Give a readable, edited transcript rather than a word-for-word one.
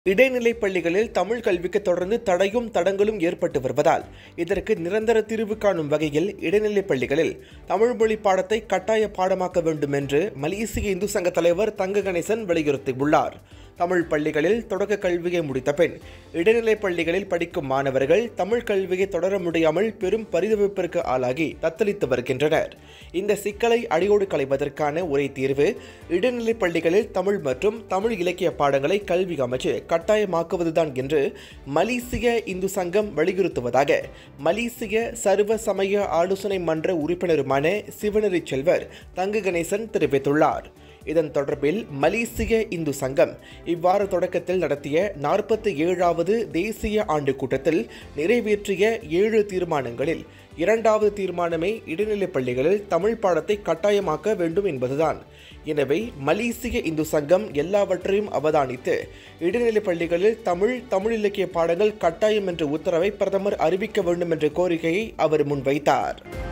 இடைநிலைப் பள்ளிகளில் தமிழ் கல்விக்கு தொடர்ந்து தடையும் தடங்களும் ஏற்பட்டு வருவதால் இதற்கு நிரந்தர தீர்வு காணும் வகையில் இடைநிலைப் பள்ளிகளில் தமிழ் மொழி பாடத்தை கட்டாய பாடமாக்க வேண்டும் என்று மலேசிய இந்து சங்க தலைவர் தங்க கணேசன் வலியுறுத்தியுள்ளார். தமிழ் பள்ளிகளில் தொடக்க கல்வியை முடித்த பின் இடைநிலைப் பள்ளிகளில் படிக்கும் மாணவர்கள் தமிழ் கல்வியை தொடர முடியாமல் பெரும் பரிதவிப்பிற்கு ஆளாகி தத்தளித்து வருகின்றனர். இந்த சிக்கலை அடியோடு களைவதற்கான ஒரே தீர்வு இடைநிலைப் பள்ளிகளில் தமிழ் மற்றும் தமிழ் இலக்கிய பாடங்களை கல்வி அமைச்சு கட்டாயமாக்குவதுதான் என்று மலேசிய இந்து சங்கம் வலியுறுத்துவதாக மலேசிய சர்வ சமய ஆலோசனை மன்ற உறுப்பினருமான சிவனரி செல்வர் தங்க கணேசன் தெரிவித்துள்ளார். இதன் தொடர்பில் மலேசிய இந்து சங்கம் இவ்வாறு தொடக்கத்தில் நடத்திய 47வது தேசிய ஆண்டு கூட்டத்தில் நிறைவேற்றிய 7 தீர்மானங்களில் 2வது தீர்மானமே இடைநிலைப் பள்ளிகளில் தமிழ் பாடத்தை கட்டாயமாக்க வேண்டும் என்பதுதான். எனவே மலேசிய இந்து சங்கம் எல்லாவற்றையும் அவதானித்து இடைநிலைப் பள்ளிகளில் தமிழ் இலக்கிய பாடங்கள் கட்டாயம் என்ற உத்தரவை பிரதமர் அறிவிக்க வேண்டும் என்ற கோரிக்கையை அவர் முன்வைத்தார்.